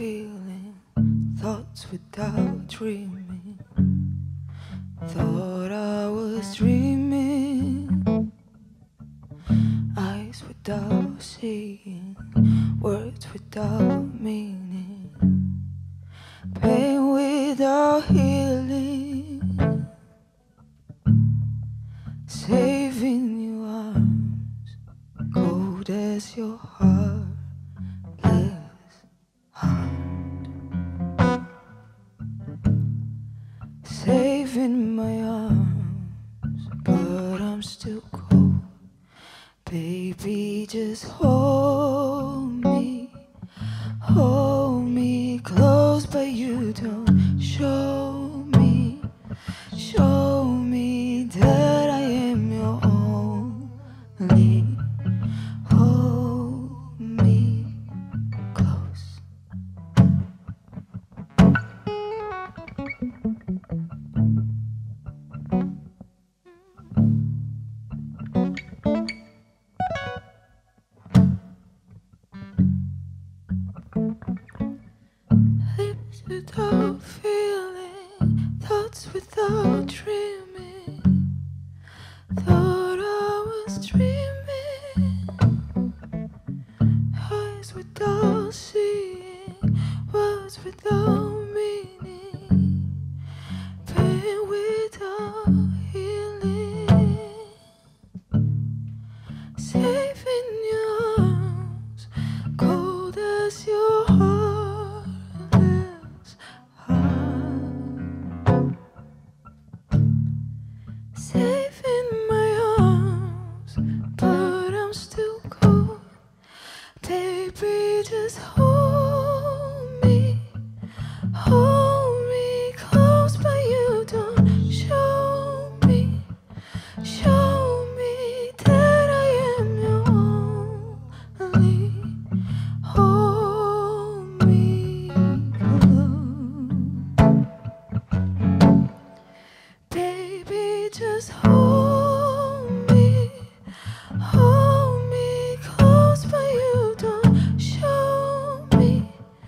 feeling, thoughts without dreaming. Thought I was dreaming, eyes without seeing, words without meaning, pain without healing, safe in your arms, cold as your heart. Safe in my arms, but I'm still cold. Baby, just hold me close, but you don't show me that I am your only. Hold me close. Lips without feeling, thoughts without dreaming. Thought I was dreaming, eyes without seeing, words without meaning, pain without healing, safe in your arms, cold as your heartless heart. Safe in my arms, but I'm still cold. Baby, just hold me close, but you don't show me that I am your only. Hold me close. Baby, just hold me close, but you don't show me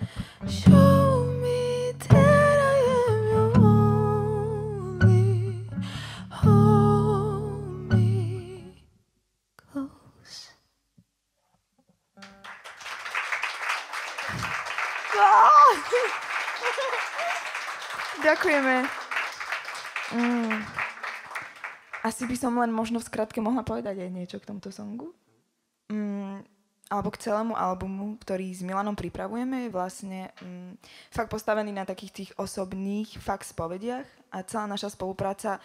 that I am your only. Hold me close. Ďakujeme. Asi by som len možno v skratke mohla povedať aj niečo k tomuto songu. Alebo k celému albumu, ktorý s Milanom pripravujeme, je vlastne fakt postavený na takých tých osobných fakt spovediach a celá naša spolupráca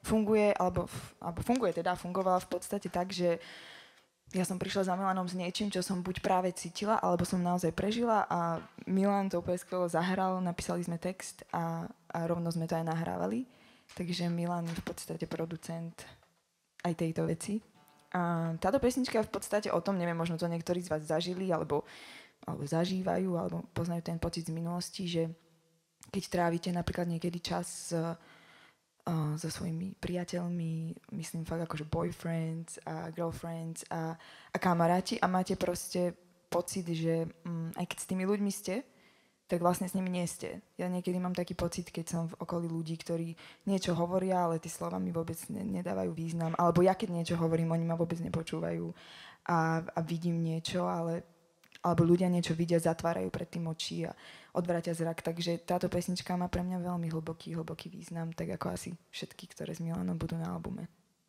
fungovala v podstate tak, že ja som prišla za Milanom s niečím, čo som buď práve cítila, alebo som naozaj prežila a Milan to úplne skvelo zahral, napísali sme text a rovno sme to aj nahrávali. Takže Milan je v podstate producent aj tejto veci. A táto pesnička je v podstate o tom, neviem, možno to niektorí z vás zažili, alebo zažívajú, alebo poznajú ten pocit z minulosti, že keď trávite napríklad niekedy čas so svojimi priateľmi, myslím fakt akože boyfriends a girlfriends a kamaráti a máte proste pocit, že aj keď s tými ľuďmi ste, tak vlastne s nimi nie ste. Ja niekedy mám taký pocit, keď som v okolí ľudí, ktorí niečo hovoria, ale tie slova mi vôbec nedávajú význam. Alebo ja keď niečo hovorím, oni ma vôbec nepočúvajú a vidím niečo, alebo ľudia niečo vidia, zatvárajú pred tým oči a odvrátia zrak. Takže táto pesnička má pre mňa veľmi hlboký význam, tak ako asi všetky, ktoré s Milanom budú na albume.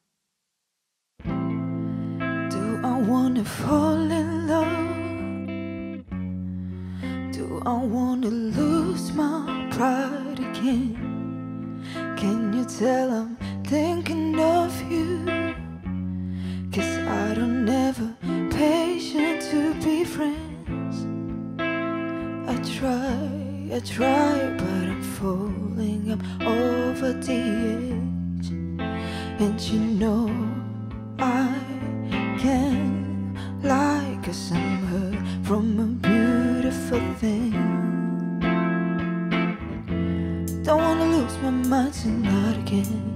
Do I wanna fall in love? Do I wanna lose my pride again? Can you tell I'm thinking of you? 'Cause I don't ever patient to be friends. I try, but I'm falling, I'm over the edge. And you know I can't lie, 'cause I'm hurt from a beautiful thing. Don't wanna lose my mind tonight again.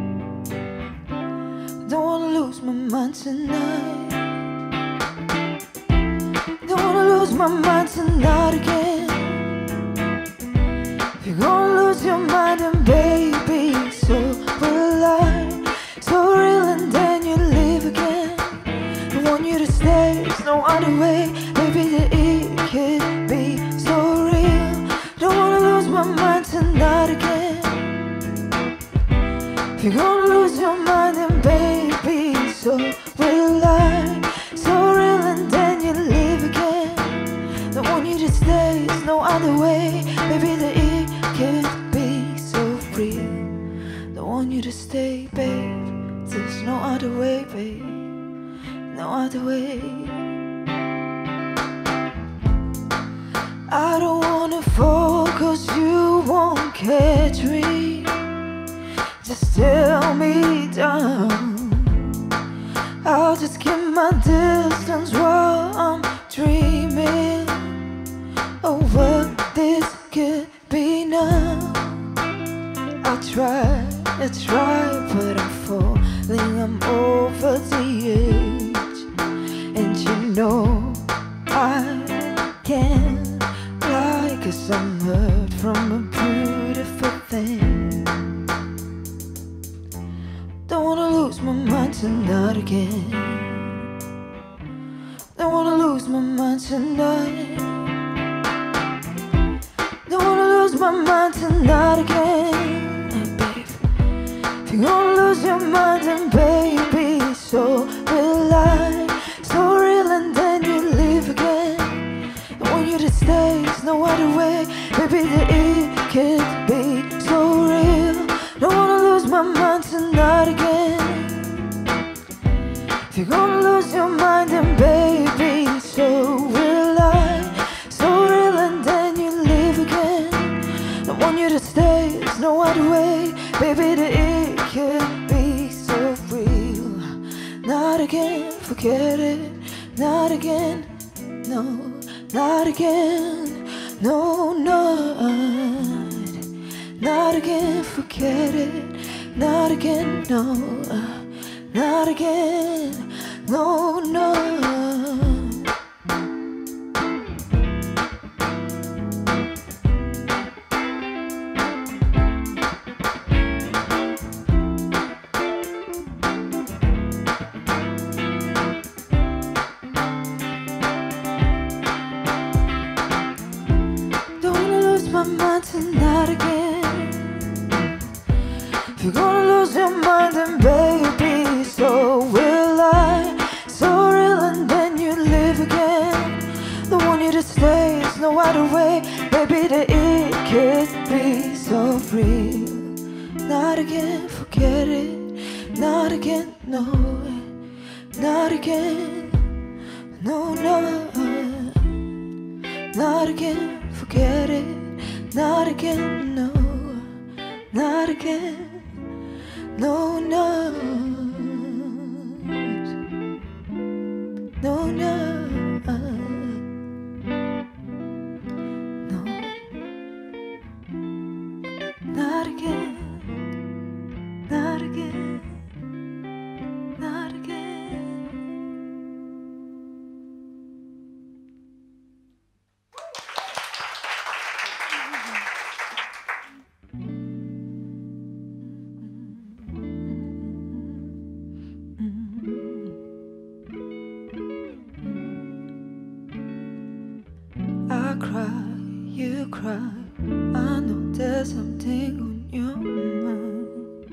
Don't wanna lose my mind tonight. Don't wanna lose my mind tonight again. baby, that it can't be so real. Don't want you to stay, babe. There's no other way, babe. No other way. I don't wanna fall, cause you won't catch me. Just tell me down. I'll just keep my distance while I'm dreaming of what this could be now. I try, but I'm falling, I'm over the edge. And you know I can't lie, cause I'm hurt from a beautiful thing. Don't wanna lose my mind tonight again. Don't wanna lose my mind tonight. Don't wanna lose my mind tonight again, babe. If you're gonna lose your mind, then baby, so will I. So real, and then you leave again. I want you to stay, there's no other way, baby, that it can't be so real. Don't wanna lose my mind tonight again. If you're gonna lose your mind, then baby, so will I. So real, and then you leave again. I want you to stay, there's no other way, baby, that it can't be so real. Not again, forget it. Not again, no, not again. No, not again, forget it. Not again, no, not again. No, don't wanna lose my mind tonight again. If you're gonna lose your mind, then baby, so will I. So real, and then you leave again. Don't want you to stay, there's no other way, baby, that it could be so real. Not again, forget it. Not again, no. Not again, no. Not again, forget it. Not again, no. Not again. No, no, no, no, not again, not again, not again. I cry, you cry. I know there's something on your mind.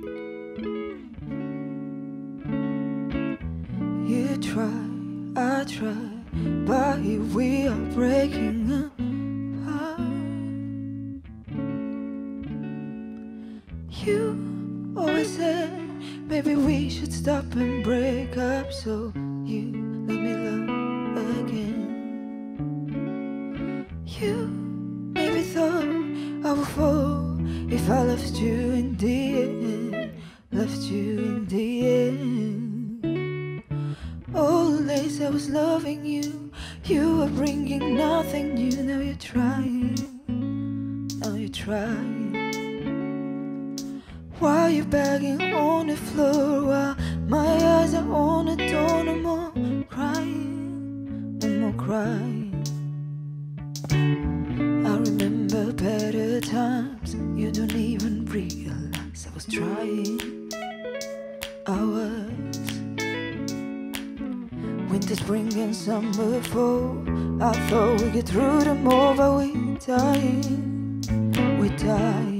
You try, I try, but here we are breaking apart. You always said, maybe we should stop and break up, so you let me love again. You maybe thought I would fall if I left you in the end, left you in the end. All the days I was loving you, you were bringing nothing new. Now you're trying, now you're trying. Why you begging on the floor while my eyes are on the door? No more crying, no more crying. I remember better times, you don't even realize I was trying. I was. Winter, spring and summer, fall. I thought we'd get through them all, but we're dying, we're dying.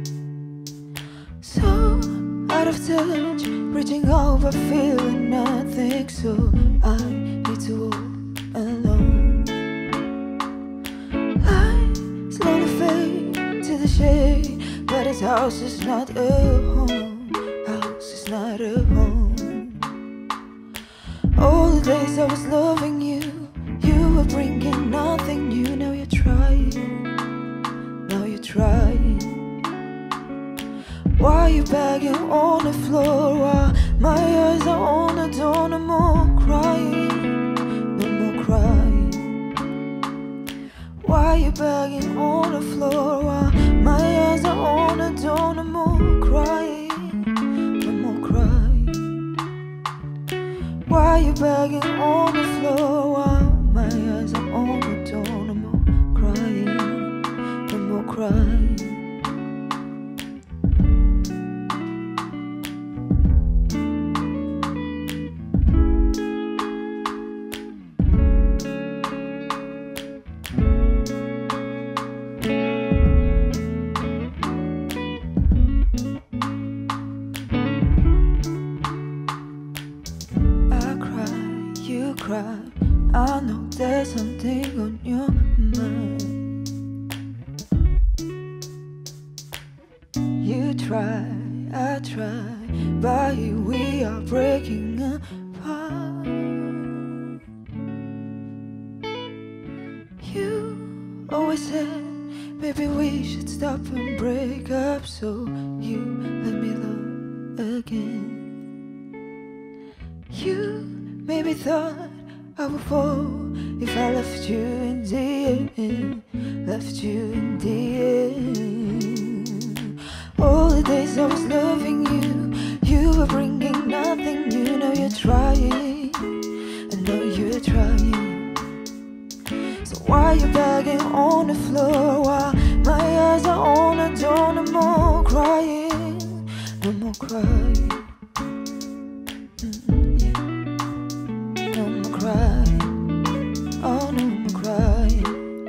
So out of touch, reaching out but feeling nothing. So I need to walk alone. I slowly fade this house is not a home. House is not a home. All the days I was loving you, you were bringing nothing new. Now you're trying. Now you're trying. Why you begging on the floor while my eyes are on the door? No more crying, no more crying. Why you begging on the floor while my eyes are on the door? No more crying, no more crying. Why you begging on the floor while my eyes are on the door? No more crying, no more crying. I know there's something on your mind. You try, I try, but here we are breaking apart. You always said, maybe we should stop and break up, so you let me love again. You maybe thought I would fall if I left you in the end, left you in the end. All the days I was loving you, you were bringing nothing new. Now you're trying, I know you're trying. So why you begging on the floor while my eyes are on the door? No more crying, no more crying. Crying. Oh, no more crying.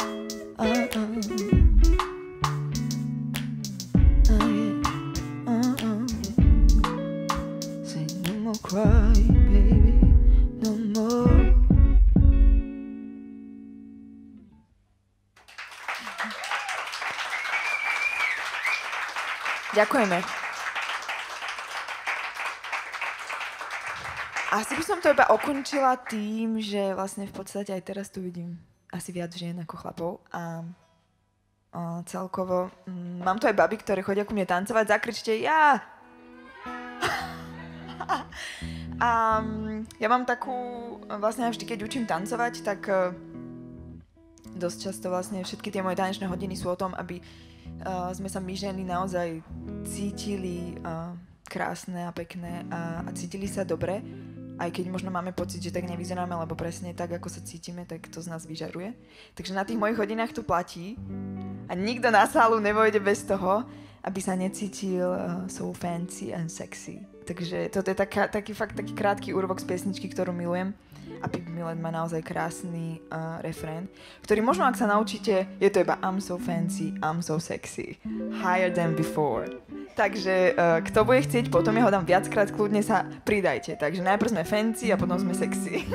Say no more crying, baby. No more. Ďakujeme. Asi by som to iba ukončila tým, že vlastne v podstate aj teraz tu vidím asi viac žien ako chlapov a celkovo mám tu aj baby, ktoré chodia ku mne tancovať, zakričte ja! A ja mám takú, vlastne vždy, keď učím tancovať, tak dosť často vlastne všetky tie moje tanečné hodiny sú o tom, aby sme sa my ženy naozaj cítili krásne a pekné a cítili sa dobre. Aj keď možno máme pocit, že tak nevyzeráme, lebo presne tak, ako sa cítime, tak to z nás vyžaruje. Takže na tých mojich hodinách to platí a nikto na sálu nevojde bez toho, aby sa necítil so fancy and sexy. Takže toto je taký krátky úryvok z piesničky, ktorú milujem. A Pip Millet má naozaj krásny refrén, ktorý možno, ak sa naučíte, je to iba I'm so fancy, I'm so sexy, higher than before. Takže kto bude chcieť, potom ja ho dám viackrát, kľudne sa pridajte. Takže najprv sme fancy a potom sme sexy.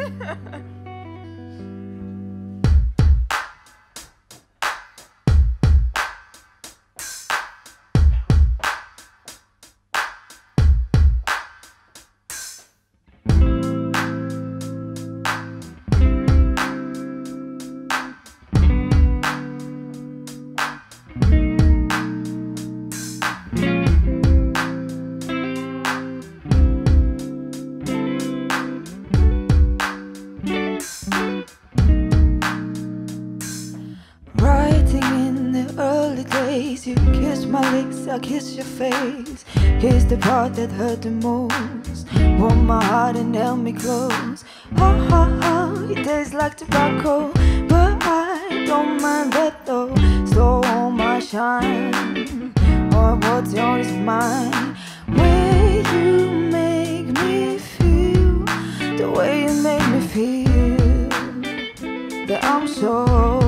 You kiss my lips, I kiss your face. Kiss the part that hurt the most. Warm my heart and held me close. Ha ha ha, it tastes like tobacco, but I don't mind that though. Slow on my shine, or what's yours is mine. Way you make me feel, the way you make me feel that I'm so.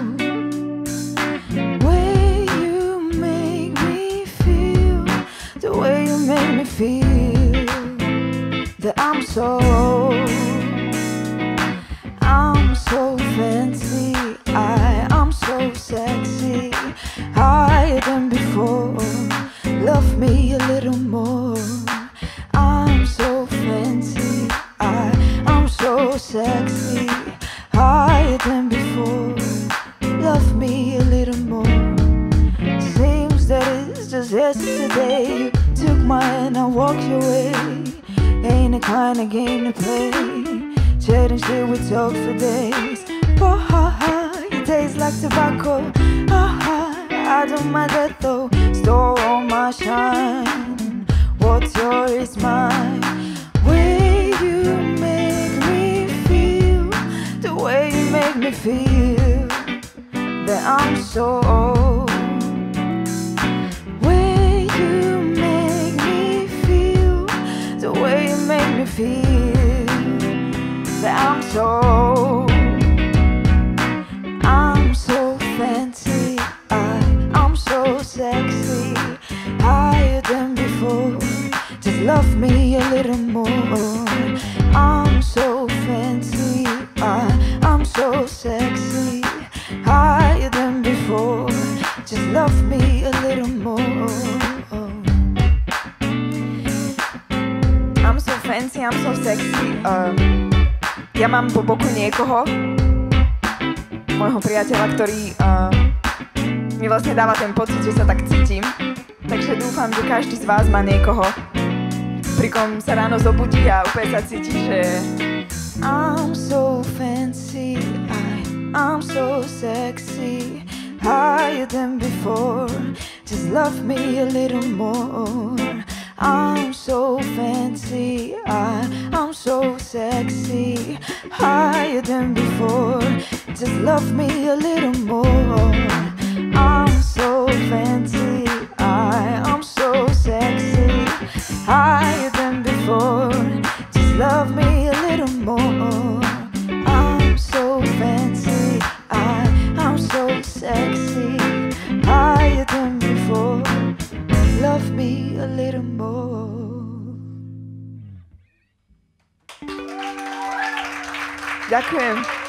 The way you make me feel that I'm so fancy, I'm so sexy, higher than before. walk your way. Ain't the kind of game to play. Chatting shit we talk for days. Oh, it tastes like tobacco. I don't mind that though. Store all my shine. What's yours is mine. Way you make me feel, the way you make me feel that I'm so old. Way you make me feel, the way you make me feel that I'm so old. I'm so fancy, I'm so sexy, higher than before. Just love me a little more. I'm so fancy, I'm so sexy, higher than before. Just love me a little more. I'm so fancy, I'm so sexy. Ja mám po boku niekoho, môjho priateľa, ktorý mi vlastne dáva ten pocit, že sa tak cítim. Takže dúfam, že každý z vás má niekoho, pri kom sa ráno zobudí a úplne sa cíti, že I'm so fancy, I'm so sexy, higher than before. Just love me a little more. I'm so fancy, I'm so sexy, higher than before. Just love me a little more. I'm so fancy, I'm so sexy, higher than before. Just love me a little more. I'm so fancy, I'm so sexy, higher than before. Love me a little more. Ďakujem.